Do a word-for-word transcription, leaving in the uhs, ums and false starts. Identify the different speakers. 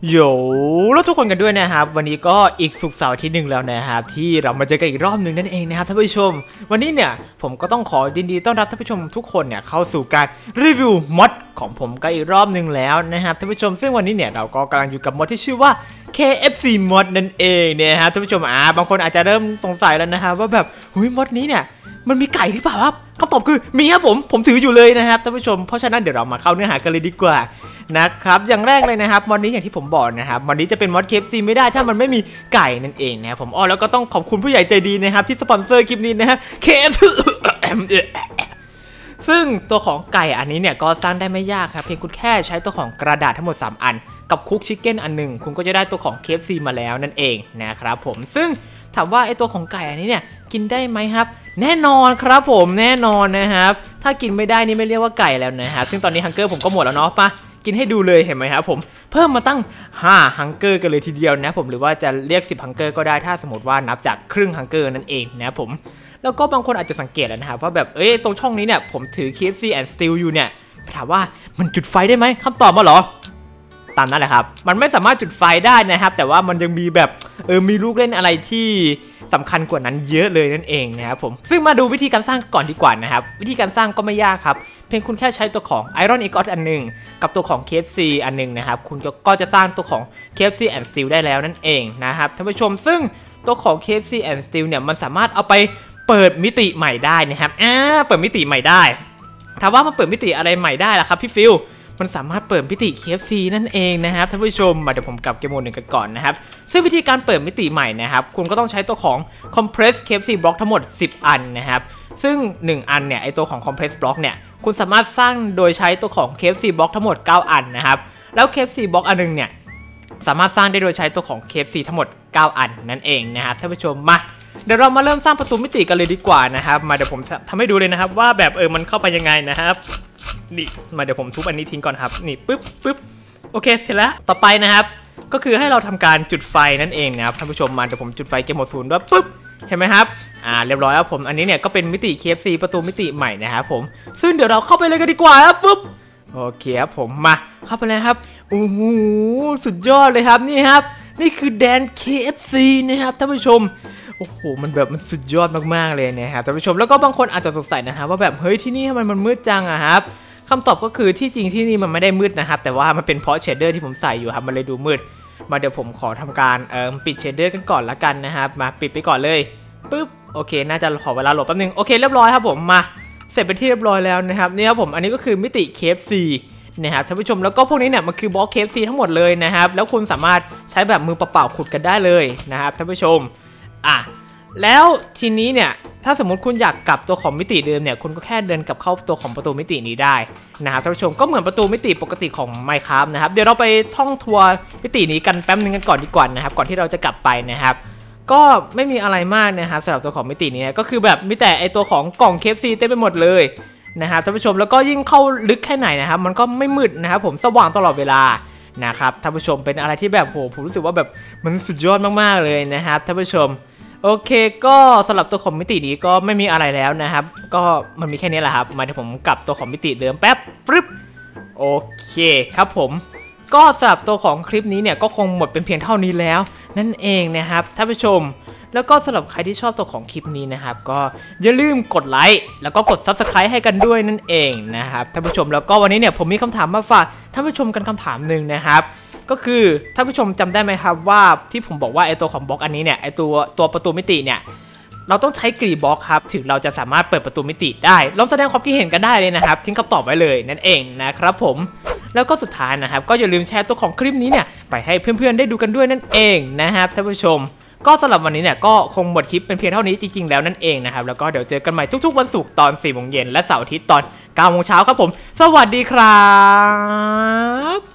Speaker 1: โยแล้วทุกคนกันด้วยนะครับวันนี้ก็อีกศุกร์เสาร์ที่หนึ่งแล้วนะครับที่เรามาเจอกันอีกรอบหนึ่งนั่นเองนะครับท่านผู้ชมวันนี้เนี่ยผมก็ต้องขอยินดีต้อนรับท่านผู้ชมทุกคนเนี่ยเข้าสู่การรีวิวมอดของผมก็อีกรอบหนึ่งแล้วนะครับท่านผู้ชมซึ่งวันนี้เนี่ยเราก็กำลังอยู่กับมอดที่ชื่อว่า เค เอฟ ซี mod นั่นเองเนี่ยครับท่านผู้ชมอ่าบางคนอาจจะเริ่มสงสัยแล้วนะครับว่าแบบหุยมอดนี้เนี่ยมันมีไก่หรือเปล่าครับคำตอบคือมีครับผมผมถืออยู่เลยนะครับท่านผู้ชมเพราะฉะนั้นเดี๋ยวเรามาเข้าเนื้อหากันเลยดีกว่านะครับอย่างแรกเลยนะครับมอดนี้อย่างที่ผมบอกนะครับมอดนี้จะเป็นมอด เค เอฟ ซี ไม่ได้ถ้ามันไม่มีไก่นั่นเองนะครับผมอ้อแล้วก็ต้องขอบคุณผู้ใหญ่ใจดีนะครับที่สปอนเซอร์คลิปนี้นะฮะ เค เอฟ ซี ซึ่งตัวของไก่อันนี้เนี่ยก็สร้างได้ไม่ยากครับเพียงคุณแค่ใช้ตัวของกระดาษทั้งหมดสามอันกับคุกชิคเก้นอันหนึ่งคุณก็จะได้ตัวของ เค เอฟ ซี มาแล้วนั่นเองนะครับผมซึ่งถามว่าไอตัวของไก่อันนี้เนี่ยกินได้ไหมครับแน่นอนครับผมแน่นอนนะครับถ้ากินไม่ได้นี่ไม่เรียกว่าไก่แล้วนะครับซึ่งตอนนี้ฮังเกอร์ผมก็หมดแล้วเนาะปะกินให้ดูเลยเห็นไหมครับผมเพิ่มมาตั้งห้าฮังเกอร์กันเลยทีเดียวนะผมหรือว่าจะเรียกสิบฮังเกอร์ก็ได้ถ้าสมมติว่านับจากครึ่งฮังเกอร์นั่นเองนะผมแล้วก็บางคนอาจจะสังเกตแล้วนะครับว่าแบบเอ้ยตรงช่องนี้เนี่ยผมถือ เค เอฟ ซี and Steel อยู่เนี่ยถามว่ามันจุดไฟได้ไหมคำตอบมาเหรอตามนั้นแหละครับมันไม่สามารถจุดไฟได้นะครับแต่ว่ามันยังมีแบบเออมีลูกเล่นอะไรที่สำคัญกว่านั้นเยอะเลยนั่นเองนะครับผมซึ่งมาดูวิธีการสร้างก่อนดีกว่านะครับวิธีการสร้างก็ไม่ยากครับเพียงคุณแค่ใช้ตัวของ Iron Ingot อันหนึ่งกับตัวของ เค เอฟ ซี อันหนึ่งนะครับคุณก็จะสร้างตัวของ เค เอฟ ซี and Steel ได้แล้วนั่นเองนะครับท่านผู้ชมซึ่งตัวของ เค เอฟ ซี and Steel เนี่ยมันสามารถเอาไปเปิดมิติใหม่ได้นะครับอ่าเปิดมิติใหม่ได้ถามว่ามันเปิดมิติอะไรใหม่ได้ล่ะครับพี่ฟิลมันสามารถเปิดมิติ เค เอฟ ซี นั่นเองนะครับท่านผู้ชมมาเดี๋ยวผมกลับเกมโหมดหนึ่งกันก่อนนะครับซึ่งวิธีการเปิดมิติใหม่นะครับคุณก็ต้องใช้ตัวของ compress เค เอฟ ซี block ทั้งหมดสิบอันนะครับซึ่งหนึ่งอันเนี่ยไอตัวของ compress block เนี่ยคุณสามารถสร้างโดยใช้ตัวของ เค เอฟ ซี block ทั้งหมดเก้าอันนะครับแล้ว เค เอฟ ซี block อันนึงเนี่ยสามารถสร้างได้โดยใช้ตัวของ เค เอฟ ซี ทั้งหมดเก้าอันนั่นเองนะครับท่านผู้ชมมาเดี๋ยวเรามาเริ่มสร้างประตูมิติกันเลยดีกว่านะครับมาเดี๋ยวผมทำให้ดูเลยนะครับว่าแบบเออมันเข้าไปยังไงนะครับนี่มาเดี๋ยวผมทุบอันนี้ทิ้งก่อนครับนี่ปึ๊บปึ๊บโอเคเสร็จแล้วต่อไปนะครับก็คือให้เราทำการจุดไฟนั่นเองนะครับท่านผู้ชมมาเดี๋ยวผมจุดไฟเกมโหมดศูนย์ด้วยปึ๊บเห็นไหมครับอ่าเรียบร้อยแล้วผมอันนี้เนี่ยก็เป็นมิติ เค เอฟ ซี ประตูมิติใหม่นะครับผมซึ่งเดี๋ยวเราเข้าไปเลยกันดีกว่าครับปึ๊บโอเคครับผมมาเข้าไปเลยครับโอ้โหสุดยอดเลยครับนี่ครับนี่คือแดน เค เอฟ ซี นะครับท่านผู้ชมโอ้โหมันแบบมันสุดยอดมากๆเลยนะครับท่านผู้ชมแล้วก็บางคนอาจจะสงสัยนะครับว่าแบบเฮ้ยที่นี่ทำไมมันมืดจังอะครับคำตอบก็คือที่จริงที่นี่มันไม่ได้มืดนะครับแต่ว่ามันเป็นเพราะเชดเดอร์ที่ผมใส่อยู่ครับมันเลยดูมืดมาเดี๋ยวผมขอทำการเอ่อปิดเชดเดอร์กันก่อนละกันนะครับมาปิดไปก่อนเลยปึ๊บโอเคน่าจะขอเวลาโหลดแป๊บนึงโอเคเรียบร้อยครับผมมาเสร็จเป็นที่เรียบร้อยแล้วนะครับนี่ครับผมอันนี้ก็คือมิติ เค เอฟ ซี นะครับท่านผู้ชมแล้วก็พวกนี้เนี่ยมันคือบล็อก เค เอฟ ซี ทั้งหมดเลยนะครับแล้วคุณสามารถใช้แบบมือเปล่าๆขุดกันได้เลยนะครับท่านผู้ชมอ่ะแล้วทีนี้เนี่ยถ้าสมมติคุณอยากกลับตัวของมิติเดิมเนี่ยคุณก็แค่เดินกลับเข้าตัวของประตูมิตินี้ได้นะครับท่านผู้ชมก็เหมือนประตูมิติปกติของ Minecraft นะครับเดี๋ยวเราไปท่องทัวร์มิตินี้กันแป๊บนึงกันก่อนดีกว่านะครับก่อนที่เราจะกลับไปนะครับก็ไม่มีอะไรมากนะครับสำหรับตัวของมิตินี้ก็คือแบบมีแต่ไอตัวของกล่อง เค เอฟ ซี เต็มไปหมดเลยนะครับท่านผู้ชมแล้วก็ยิ่งเข้าลึกแค่ไหนนะครับมันก็ไม่มืดนะครับผมสว่างตลอดเวลานะครับท่านผู้ชมเป็นอะไรที่แบบโหผมรู้สึกว่าแบบมันสุดยอดมากๆเลยนะครับท่านผู้ชมโอเคก็สำหรับตัวของมิตินี้ก็ไม่มีอะไรแล้วนะครับก็มันมีแค่นี้แหละครับมาเดี๋ยวผมกลับตัวของมิติเดิมแป๊บปึ๊บโอเคครับผมก็สำหรับตัวของคลิปนี้เนี่ยก็คงหมดเป็นเพียงเท่านี้แล้วนั่นเองนะครับท่านผู้ชมแล้วก็สำหรับใครที่ชอบตัวของคลิปนี้นะครับก็อย่าลืมกดไลค์แล้วก็กด ซับสไครบ์ ให้กันด้วยนั่นเองนะครับท่านผู้ชมแล้วก็วันนี้เนี่ยผมมีคำถามมาฝากท่านผู้ชมกันคำถามหนึ่งนะครับก็คือท่านผู้ชมจำได้ไหมครับว่าที่ผมบอกว่าไอตัวของบล็อกอันนี้เนี่ยไอตัวตัวประตูมิติเนี่ยเราต้องใช้กี่บล็อกครับถึงเราจะสามารถเปิดประตูมิติได้ลองแสดงความคิดเห็นกันได้เลยนะครับทิ้งคำตอบไว้เลยนั่นเองนะครับผมแล้วก็สุดท้ายนะครับก็อย่าลืมแชร์ตัวของคลิปนี้เนี่ยไปให้เพื่อนๆได้ดูกันด้วยนั่นเองนะครับท่านผู้ชมก็สำหรับวันนี้เนี่ยก็คงหมดคลิปเป็นเพียงเท่านี้จริงๆแล้วนั่นเองนะครับแล้วก็เดี๋ยวเจอกันใหม่ทุกๆวันศุกร์ตอนสี่โมงเย็นและเสาร์อาทิตย์ตอนเก้าโมงเช้าครับผมสวัสดีครับ